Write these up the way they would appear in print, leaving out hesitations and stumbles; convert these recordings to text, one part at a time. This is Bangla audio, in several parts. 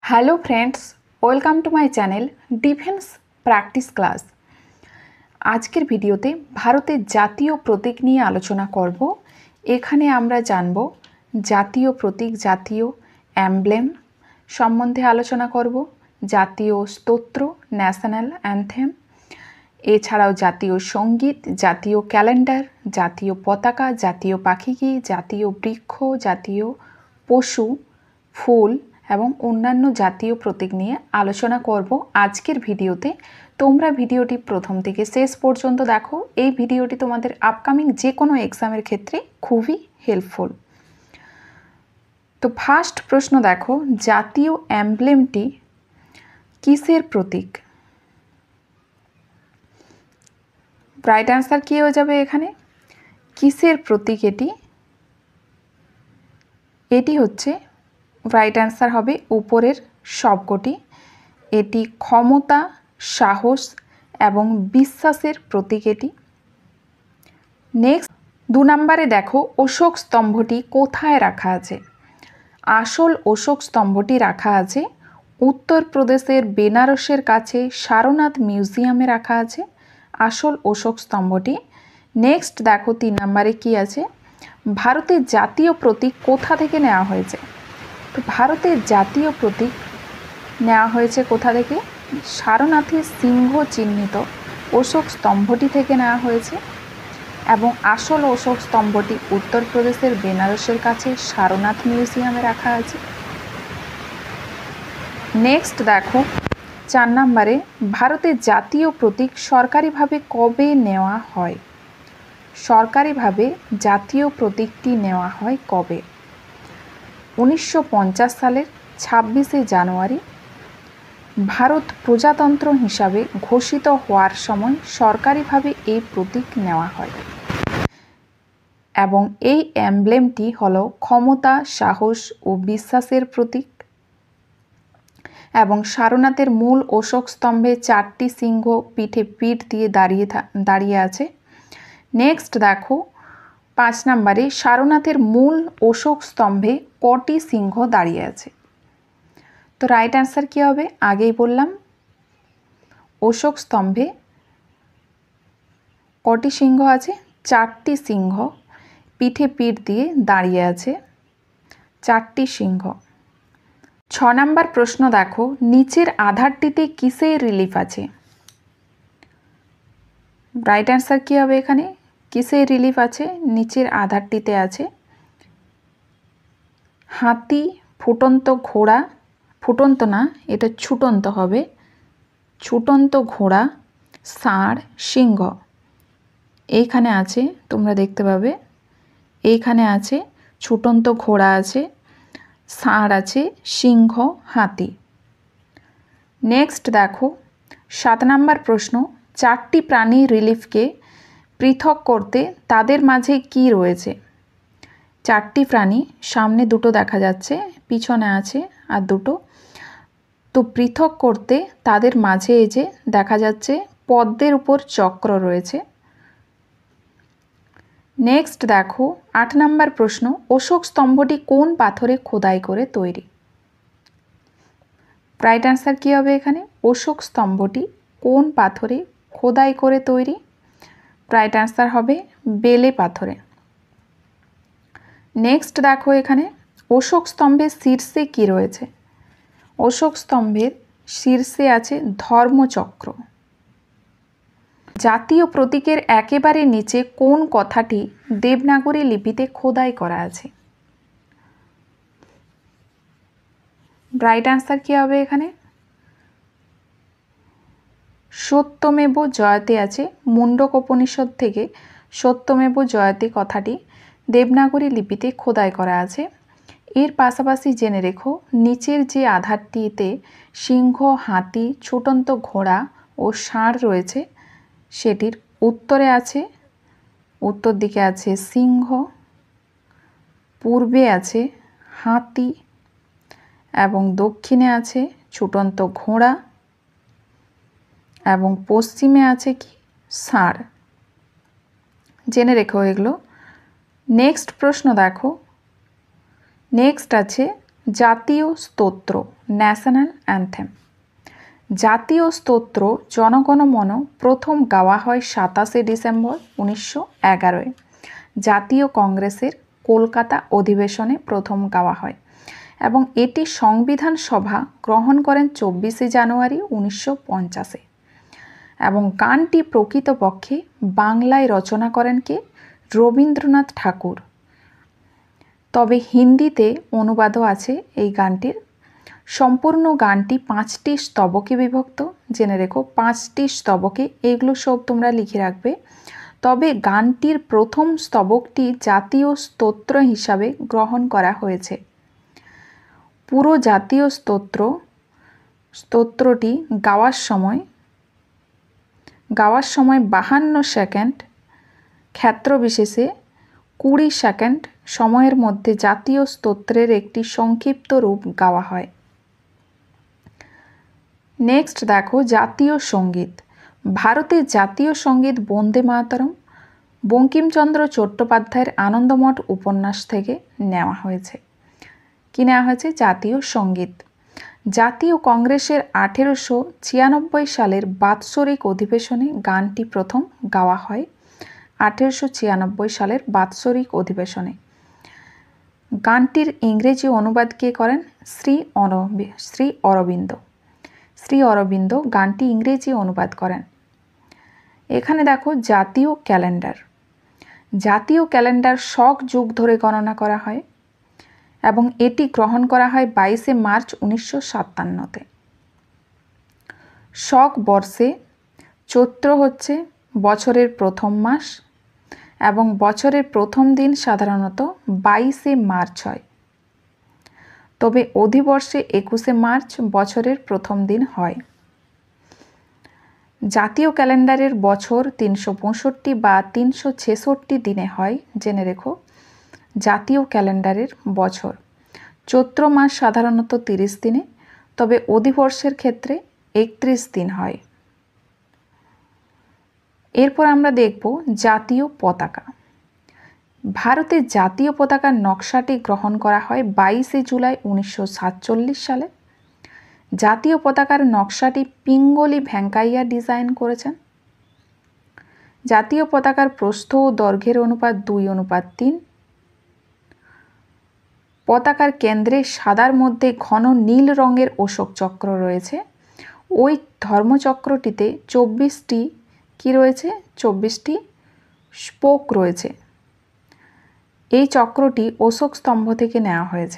Hello friends, welcome to my channel defence practice class. আজকের ভিডিওতে ভারতের জাতীয় প্রতীক নিয়ে আলোচনা করব। এখানে আমরা জানব জাতীয় প্রতীক, জাতীয় অ্যামব্লেম সম্বন্ধে আলোচনা করব, জাতীয় স্তোত্র ন্যাশনাল অ্যানথেম, এছাড়াও জাতীয় সঙ্গীত, জাতীয় ক্যালেন্ডার, জাতীয় পতাকা, জাতীয় পাখি কি, জাতীয় বৃক্ষ, জাতীয় পশু, ফুল এবং অন্যান্য জাতীয় প্রতীক নিয়ে আলোচনা করব আজকের ভিডিওতে। তোমরা ভিডিওটি প্রথম থেকে শেষ পর্যন্ত দেখো। এই ভিডিওটি তোমাদের আপকামিং যে কোনো এক্সামের ক্ষেত্রে খুবই হেল্পফুল। তো ফার্স্ট প্রশ্ন দেখো, জাতীয় অ্যামব্লেমটি কিসের প্রতীক? রাইট অ্যান্সার কী হয়ে যাবে এখানে? কিসের প্রতীক এটি? এটি হচ্ছে, রাইট অ্যান্সার হবে উপরের সবকটি। এটি ক্ষমতা, সাহস এবং বিশ্বাসের প্রতীক এটি। নেক্সট 2 নম্বরে দেখো, অশোক স্তম্ভটি কোথায় রাখা আছে? আসল অশোক স্তম্ভটি রাখা আছে উত্তরপ্রদেশের বেনারসের কাছে সারনাথ মিউজিয়ামে রাখা আছে আসল অশোক স্তম্ভটি। নেক্সট দেখো 3 নম্বরে কি আছে, ভারতের জাতীয় প্রতীক কোথা থেকে নেওয়া হয়েছে? তো ভারতের জাতীয় প্রতীক নেওয়া হয়েছে কোথা থেকে? সারনাথের সিংহ চিহ্নিত অশোক স্তম্ভটি থেকে নেওয়া হয়েছে এবং আসল অশোক স্তম্ভটি উত্তরপ্রদেশের বেনারসের কাছে সারনাথ মিউজিয়ামে রাখা আছে। নেক্সট দেখো 4 নম্বরে, ভারতের জাতীয় প্রতীক সরকারিভাবে কবে নেওয়া হয়? সরকারিভাবে জাতীয় প্রতীকটি নেওয়া হয় কবে? 1950 সালের 26শে জানুয়ারি ভারত প্রজাতন্ত্র হিসাবে ঘোষিত হওয়ার সময় সরকারিভাবে এই প্রতীক নেওয়া হয় এবং এই অ্যামব্লেমটি হলো ক্ষমতা, সাহস ও বিশ্বাসের প্রতীক এবং সারনাথের মূল অশোক স্তম্ভে 4টি সিংহ পিঠে পিঠ দিয়ে দাঁড়িয়ে আছে। নেক্সট দেখো 5 নম্বরে, সারনাথের মূল অশোক স্তম্ভে কটি সিংহ দাঁড়িয়ে আছে? তো রাইট অ্যান্সার কী হবে? আগেই বললাম, অশোক স্তম্ভে কটি সিংহ আছে? 4টি সিংহ পিঠে পিঠ দিয়ে দাঁড়িয়ে আছে, 4টি সিংহ। 6 নম্বর প্রশ্ন দেখো, নিচের আধারটিতে কিসের রিলিফ আছে? রাইট অ্যান্সার কী হবে এখানে? কিসের রিলিফ আছে? নিচের আধারটিতে আছে হাতি, ফুটন্ত ঘোড়া, ফুটন্ত না, এটা ছুটন্ত হবে, ছুটন্ত ঘোড়া, ষাঁড়, সিংহ। এইখানে আছে, তোমরা দেখতে পাবে এইখানে আছে ছুটন্ত ঘোড়া আছে, ষাঁড় আছে, সিংহ, হাতি। নেক্সট দেখো 7 নম্বর প্রশ্ন, 4টি প্রাণী রিলিফকে পৃথক করতে তাদের মাঝে কি রয়েছে? 4টি প্রাণী, সামনে 2টো দেখা যাচ্ছে, পিছনে আছে আর 2টো। তো পৃথক করতে তাদের মাঝে এই যে দেখা যাচ্ছে পদ্মের উপর চক্র রয়েছে। নেক্সট দেখো 8 নম্বর প্রশ্ন, অশোক স্তম্ভটি কোন পাথরে খোদাই করে তৈরি? রাইট অ্যান্সার কী হবে এখানে? অশোক স্তম্ভটি কোন পাথরে খোদাই করে তৈরি? রাইট অ্যান্সার হবে বেলে পাথরে। নেক্সট দেখো এখানে অশোক স্তম্ভের শীর্ষে কি রয়েছে? অশোক স্তম্ভের শীর্ষে আছে ধর্মচক্র। জাতীয় প্রতীকের একেবারে নিচে কোন কথাটি দেবনাগরী লিপিতে খোদাই করা আছে? রাইট অ্যান্সার কী হবে এখানে? সত্যমেব জয়তে আছে, মুন্ডক উপনিষদ থেকে সত্যমেব জয়তে কথাটি দেবনাগরী লিপিতে খোদাই করা আছে। এর পাশাপাশি জেনে রেখো, নিচের যে আধারটিতে সিংহ, হাতি, ছুটন্ত ঘোড়া ও ষাঁড় রয়েছে সেটির উত্তরে আছে, উত্তর দিকে আছে সিংহ, পূর্বে আছে হাতি এবং দক্ষিণে আছে ছুটন্ত ঘোড়া এবং পশ্চিমে আছে কি ষাঁড়। জেনে রেখো এগুলো। নেক্সট প্রশ্ন দেখো, নেক্সট আছে জাতীয় স্তোত্র ন্যাশনাল অ্যান্থেম। জাতীয় স্তোত্র জনগণমন প্রথম গাওয়া হয় 27শে ডিসেম্বর 1911-এ। জাতীয় কংগ্রেসের কলকাতা অধিবেশনে প্রথম গাওয়া হয় এবং এটি সংবিধান সভা গ্রহণ করেন 24শে জানুয়ারি 1950-এ। এবং গানটি প্রকৃতপক্ষে বাংলায় রচনা করেন কে? রবীন্দ্রনাথ ঠাকুর। তবে হিন্দিতে অনুবাদও আছে এই গানটির। সম্পূর্ণ গানটি 5টি স্তবকে বিভক্ত, জেনে রেখো 5টি স্তবকে, এগুলো সব তোমরা লিখে রাখবে। তবে গানটির প্রথম স্তবকটি জাতীয় স্তোত্র হিসাবে গ্রহণ করা হয়েছে। পুরো জাতীয় স্তোত্রটি গাওয়ার সময় 52 সেকেন্ড, ক্ষেত্রবিশেষে 20 সেকেন্ড সময়ের মধ্যে জাতীয় স্তোত্রের একটি সংক্ষিপ্ত রূপ গাওয়া হয়। নেক্সট দেখো জাতীয় সঙ্গীত। ভারতের জাতীয় সঙ্গীত বন্দে মাতরম বঙ্কিমচন্দ্র চট্টোপাধ্যায়ের আনন্দমঠ উপন্যাস থেকে নেওয়া হয়েছে। কি নেওয়া হয়েছে? জাতীয় সঙ্গীত। জাতীয় কংগ্রেসের 1896 সালের বাৎসরিক অধিবেশনে গানটি প্রথম গাওয়া হয়। 1896 সালের বাৎসরিক অধিবেশনে। গানটির ইংরেজি অনুবাদ কে করেন? শ্রী অরবিন্দ গানটি ইংরেজি অনুবাদ করেন। এখানে দেখো জাতীয় ক্যালেন্ডার। জাতীয় ক্যালেন্ডার শক যুগ ধরে গণনা করা হয় এবং এটি গ্রহণ করা হয় 22শে মার্চ 1957-তে। শক বর্ষে চৈত্র হচ্ছে বছরের প্রথম মাস এবং বছরের প্রথম দিন সাধারণত 22শে মার্চ হয়। তবে অধিবর্ষে 21শে মার্চ বছরের প্রথম দিন হয়। জাতীয় ক্যালেন্ডারের বছর 365 বা 366 দিনে হয়, জেনে রেখো। জাতীয় ক্যালেন্ডারের বছর চৈত্র মাস সাধারণত 30 দিনে, তবে অধিবর্ষের ক্ষেত্রে 31 দিন হয়। এরপর আমরা দেখব জাতীয় পতাকা। ভারতের জাতীয় পতাকার নকশাটি গ্রহণ করা হয় 22শে জুলাই 1947 সালে। জাতীয় পতাকার নকশাটি পিঙ্গলি ভেঙ্কাইয়া ডিজাইন করেছেন। জাতীয় পতাকার প্রস্থ ও দৈর্ঘ্যের অনুপাত 2:3। পতাকার কেন্দ্রে সাদার মধ্যে ঘন নীল রঙের অশোক চক্র রয়েছে। ওই ধর্মচক্রটিতে 24টি কি রয়েছে? 24টি স্পোক রয়েছে। এই চক্রটি অশোক স্তম্ভ থেকে নেওয়া হয়েছে।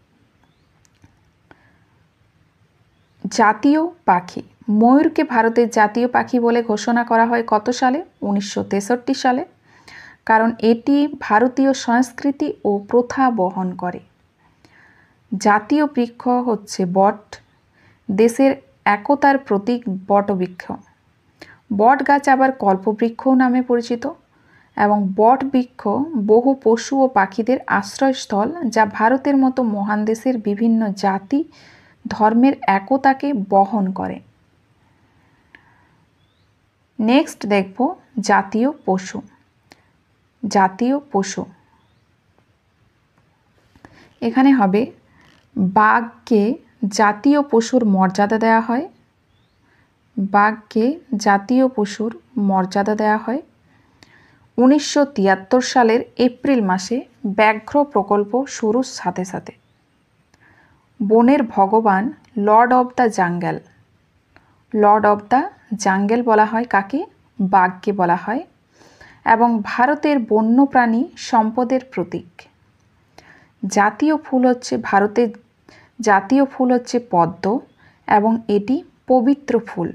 জাতীয় পাখি। ময়ূরকে ভারতের জাতীয় পাখি বলে ঘোষণা করা হয় কত সালে? 1963 সালে। কারণ এটি ভারতীয় সংস্কৃতি ও প্রথা বহন করে। জাতীয় বৃক্ষ হচ্ছে বট, দেশের একতার প্রতীক বটবৃক্ষ। বট গাছ আবার কল্পবৃক্ষও নামে পরিচিত এবং বট বৃক্ষ বহু পশু ও পাখিদের আশ্রয়স্থল, যা ভারতের মতো মহান দেশের বিভিন্ন জাতি ধর্মের একতাকে বহন করে। নেক্সট দেখব জাতীয় পশু। জাতীয় পশু এখানে হবে বাঘকে জাতীয় পশুর মর্যাদা দেওয়া হয়। বাঘকে জাতীয় পশুর মর্যাদা দেওয়া হয় 1973 সালের এপ্রিল মাসে ব্যাঘ্র প্রকল্প শুরুর সাথে সাথে। বনের ভগবান, lord of the jungle. Lord of the jungle বলা হয় কাকে? বাঘকে বলা হয় এবং ভারতের বন্যপ্রাণী সম্পদের প্রতীক। জাতীয় ফুল হচ্ছে ভারতের জাতীয় ফুল হচ্ছে পদ্ম এবং এটি পবিত্র ফুল।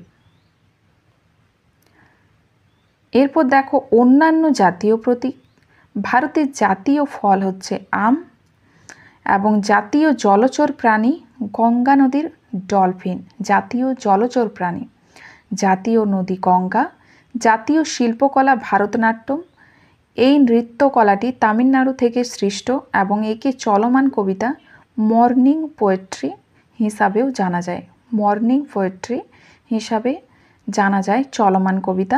এরপর দেখো অন্যান্য জাতীয় প্রতীক। ভারতের জাতীয় ফল হচ্ছে আম এবং জাতীয় জলচর প্রাণী গঙ্গা নদীর ডলফিন। জাতীয় জলচর প্রাণী, জাতীয় নদী গঙ্গা। জাতীয় শিল্পকলা ভারতনাট্যম। এই নৃত্যকলাটি তামিলনাড়ু থেকে সৃষ্ট এবং একে চলমান কবিতা মর্নিং পোয়েট্রি হিসাবেও জানা যায়। মর্নিং পোয়েট্রি হিসাবে জানা যায় চলমান কবিতা।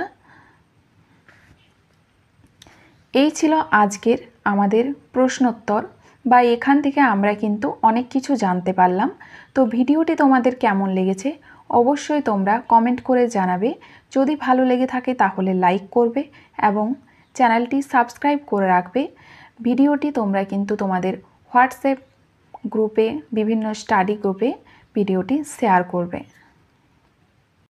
এই ছিল আজকের আমাদের প্রশ্নোত্তর। বা এখান থেকে আমরা কিন্তু অনেক কিছু জানতে পারলাম। তো ভিডিওটি তোমাদের কেমন লেগেছে অবশ্যই তোমরা কমেন্ট করে জানাবে। যদি ভালো লেগে থাকে তাহলে লাইক করবে এবং চ্যানেলটি সাবস্ক্রাইব করে রাখবে। ভিডিওটি তোমরা কিন্তু তোমাদের হোয়াটসঅ্যাপ গ্রুপে, বিভিন্ন স্টাডি গ্রুপে ভিডিওটি শেয়ার করবে।